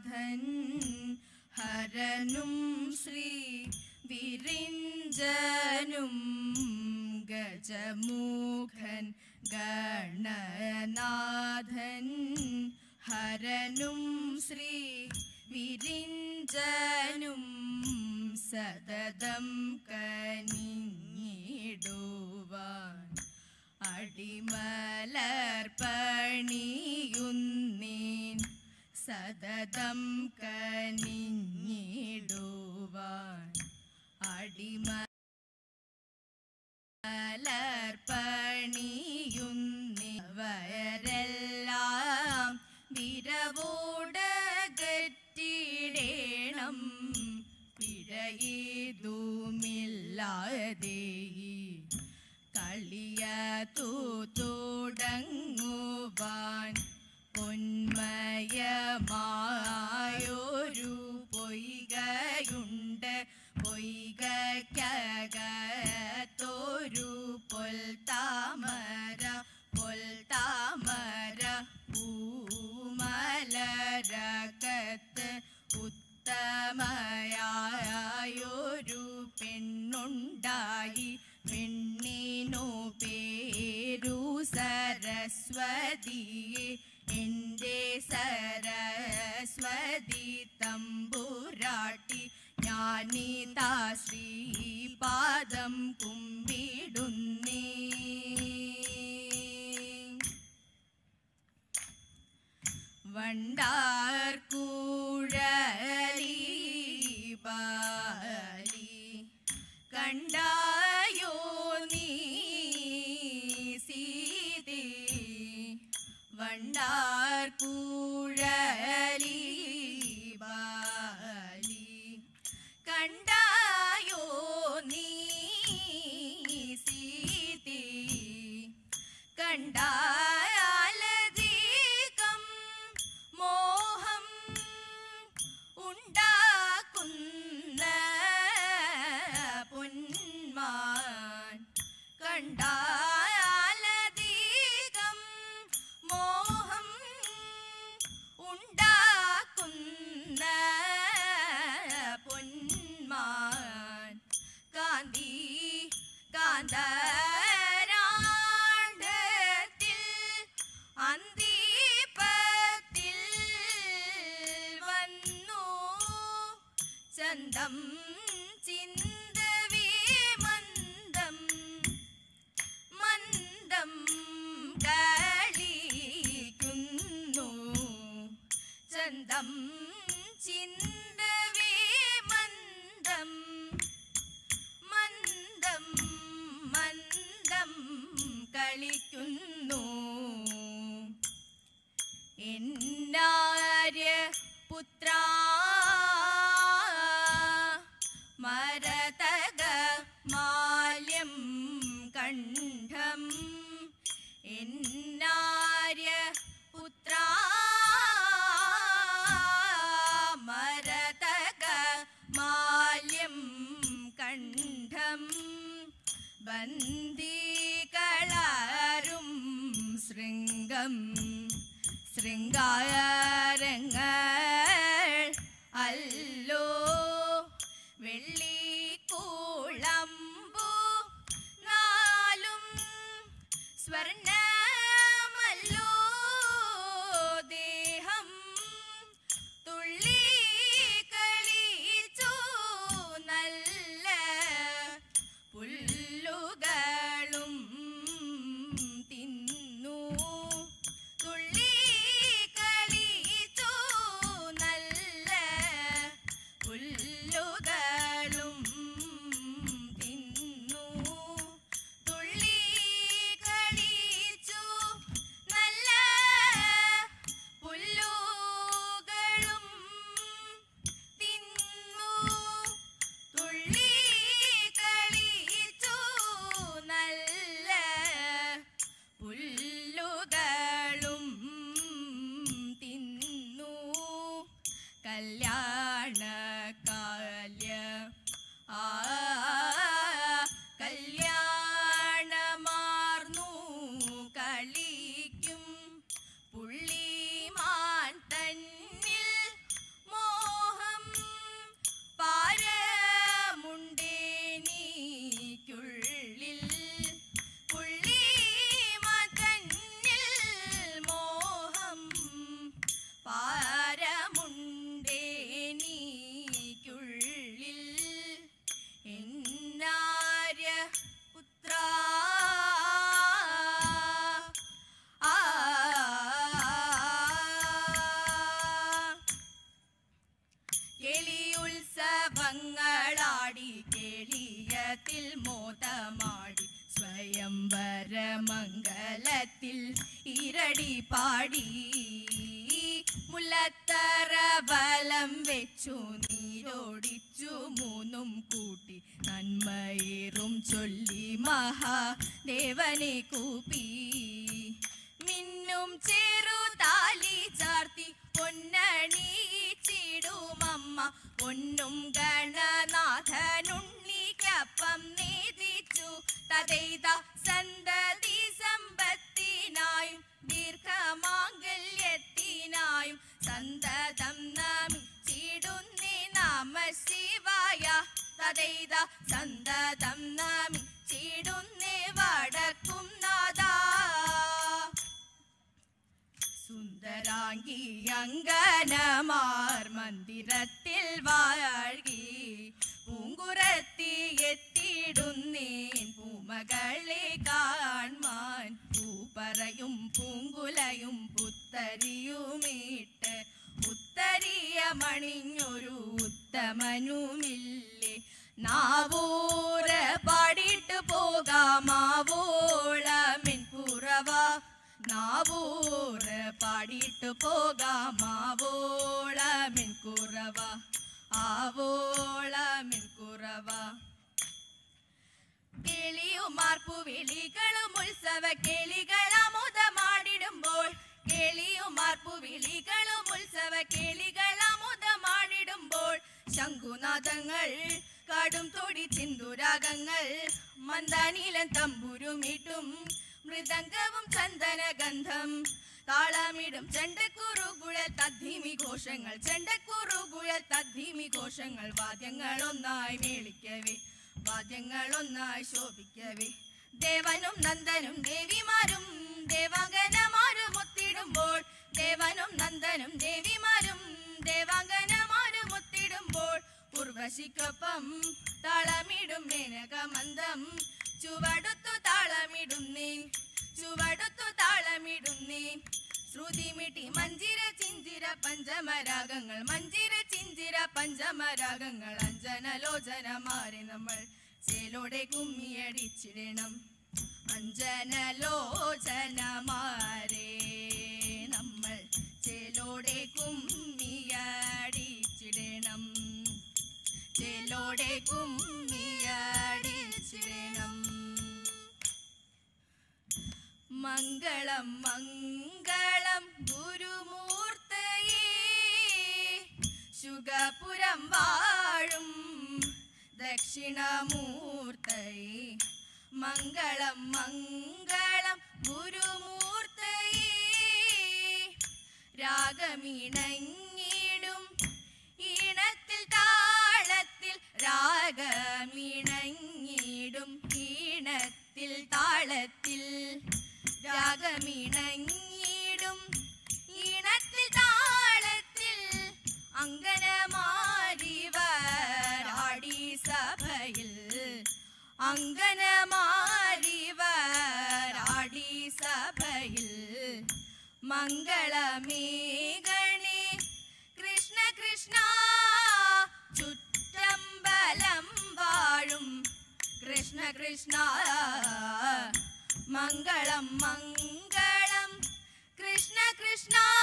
നാഥൻ ഹരനും ശ്രീ വിരിഞ്ചനും ഗജമുഖൻ ഗണനാഥൻ ഹരനും ശ്രീ വിരിഞ്ചനും സതതം കനിഞ്ഞിടുവാൻ അടിമലർപ്പണിയുന്നീൻ സതതം കനിഞ്ഞിടുവാൻ അടിമലർപ്പണിയുന്നവരെല്ലാം വിരവോടകറ്റിടേണം പിഴയേതുമില്ലാതെ കളിയതു തുടങ്ങുവാൻ പൊന്മയമായൊരു പൊയ്കയുണ്ട് പൊയ്കയ്ക്കകത്തൊരു പൊൽത്താമര പൂമലരകത്ത് ഉത്തമയായൊരു പെണ്ണുണ്ടായി പെണ്ണിനു പേരു സരസ്വതിയെ എൻ്റെ സരസ്വതി തമ്പുരാട്ടി ഞാനിതാ ശ്രീപാദം കുമ്പിടുന്നേ. വണ്ടാർകൂഴലി ബാലി കണ്ടായോ നീ സീതേ വണ്ടാർകൂഴലി ബാലി കണ്ടായോ നീ സീതേ കണ്ടാലധികം മോഹം ഉണ്ടാക്കുന്ന പൊന്മാൻ കണ്ടാലധികം മോഹം ഉണ്ടാക്കുന്ന പൊന്മാൻ കാന്തി കാന്തരാണ്ഡത്തിൽ അന്തിപത്തിൽ വന്നു ചന്തം ചിന്തവി മന്ദം മന്ദം കളിക്കുന്നു ചന്തം ചിന്തവി മന്ദം മന്ദം മന്ദം കളിക്കുന്നു എന്നാര്യ പുത്ര മരതക മാല്യം കണ്ഠം എന്നാര്യ പുത്ര മരതക മാല്യം കണ്ഠം ബന്ദികളാരും ശൃംഗം ശൃംഗാരങ്ങൾ അല്ലോ വെള്ളിക്കൂളമ്പു നാലും സ്വർണമല്ലോ ദേഹം തുള്ളി കളിച്ചു നല്ല പുല്ലുകളും തിന്നു തുള്ളി കളി താണ്ഡവങ്ങളാടി കേളിയത്തിൽ മോദമാടി സ്വയംവരമംഗലത്തിൽ ഇരടി പാടി മുല്ലത്തറ വലം വെച്ചു നീരോടിച്ചു മൂന്നും കൂട്ടി നന്മയേറും ചൊല്ലി മഹാദേവനെ കൂപ്പി മിന്നും ചെറുതാലി ചാർത്തി പൊന്നണിച്ചിടുമമ്മ പൊന്നും ഗണനാഥനുണ്ണിക്കപ്പം നീതിച്ചു തതൈത സന്തതി സമ്പത്തിനായും ദീർഘമാംഗല്യത്തിനായും സന്തതം നമിച്ചിടുന്നേ നമ ശിവായ തതൈത സന്തതം നമിച്ചിടുന്നേ വടക്കും നാദാ സുന്ദരാംഗി അങ്കനമാർ മന്ദിരത്തിൽ വാഴി പൂങ്കുരത്തി എത്തിടുന്നേൻ പൂമകളെ കാൺമാൻ പൂപ്പറയും പൂങ്കുലയും പുത്തരിയുമിട്ട് ഉത്തരിയമണിഞ്ഞൊരു ഉത്തമനുമില്ലേ നാവൂര പാടിട്ട് പോകാമാവോളമിൻ പുറവ നാവൂര് പാടിട്ട് പോകാമാവോളമിൻ കുറവ ആവോളമിൻ കുറവ കിളിയുമാർപ്പു വിളികളും ഉത്സവ കിളികളമുദമാടിടുമ്പോൾ കിളിയുമാർപ്പു വിളികളും ഉത്സവ കിളികളമുദമാടിടുമ്പോൾ ശംഖുനാദങ്ങൾ കടും തൊടി ചിന്തുരാഗങ്ങൾ മന്ദാനീലൻ തമ്പുരുമിട്ടും മൃദംഗവും ചന്ദനഗന്ധം താളമിടും ചെണ്ടക്കുറുകുഴൽ തദ്ധിമി ഘോഷങ്ങൾ ചെണ്ടക്കുറുകുഴൽ തദ്ധിമി ഘോഷങ്ങൾ വാദ്യങ്ങൾ ഒന്നായി മേളിക്കവേ വാദ്യങ്ങൾ ഒന്നായി ശോഭിക്കവേ ദേവനും നന്ദനും ദേവിമാരും ദേവാംഗനമാരും ഒത്തിടുമ്പോൾ ദേവനും നന്ദനും ദേവിമാരും ദേവാംഗനമാരും ഒത്തിടുമ്പോൾ ഉർവശിക്കൊപ്പം താളമിടും മേനകമന്ദം ചുവടുത്തു താളമിടുന്നേ ചുവടുത്തു താളമിടുന്നേ ശ്രുതിമിട്ടി മഞ്ചിര ചിഞ്ചിര പഞ്ചമരാഗങ്ങൾ മഞ്ചിര ചിഞ്ചിര പഞ്ചമരാഗങ്ങൾ അഞ്ജനലോചനമാരെ നമ്മൾ ചേലോടെ കുമ്മിയടിച്ചിടണം അഞ്ജനലോചനമാരെ നമ്മൾ ചേലോടെ കുമ്മിയടിച്ചിടണം ചേലോടെ കുമ്മിയടിച്ചിടണം മംഗളം മംഗളം ഗുരുമൂർത്തയേ ശുഗപുരം വാഴും ദക്ഷിണമൂർത്തയേ മംഗളം മംഗളം ഗുരുമൂർത്തയേ രാഗമിണങ്ങിടും ഈണത്തിൽ താളത്തിൽ രാഗമിണങ്ങിടും ഈണത്തിൽ താളത്തിൽ രാഗമിണങ്ങിടും ഈണത്തിൽ താളത്തിൽ അങ്കനമാരിവരാടി സഭയിൽ അങ്കനമാരിവരാടി സഭയിൽ മംഗളമേഗണേ കൃഷ്ണ കൃഷ്ണ ചുറ്റമ്പലം വാഴും കൃഷ്ണ കൃഷ്ണ മംഗളം മംഗളം കൃഷ്ണ കൃഷ്ണ